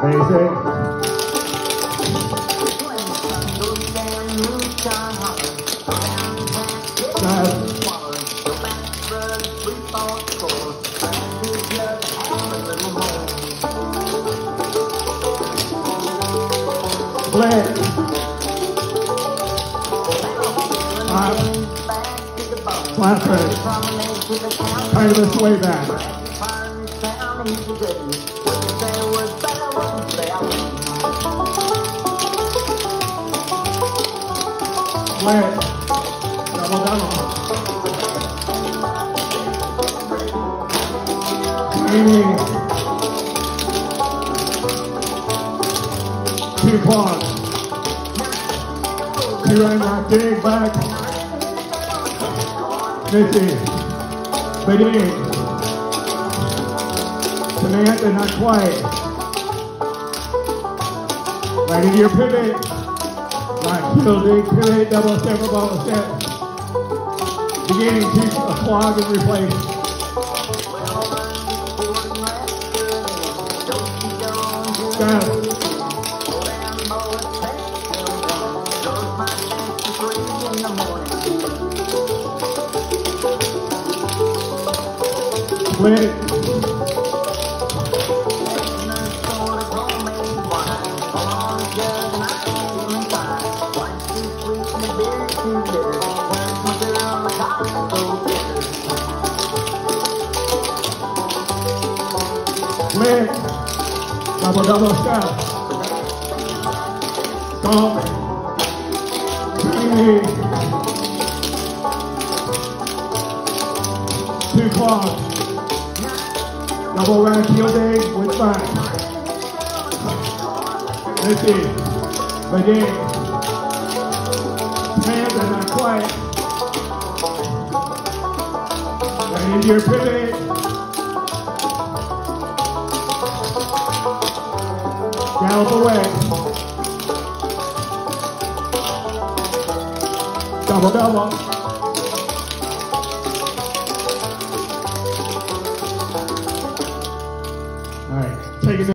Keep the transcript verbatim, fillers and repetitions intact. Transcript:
Amazing. Seven. Split. Five. Flat foot. Trying to lift way back. Split. Double double. Swinging. Two quads. Two right back, dig back. Missy. Begin. Samantha, not quite. Right into your pivot. Right, heel dig, pivot, double step, double step. Beginning, keep a quad and replace. Step. Split. Split. Double, double step. Stomp. Three. Two quads. Double round heel dig with back. Missy. Begin. Hands are not quiet. Right into your pivot. Gallop away. Double double. All right, take it.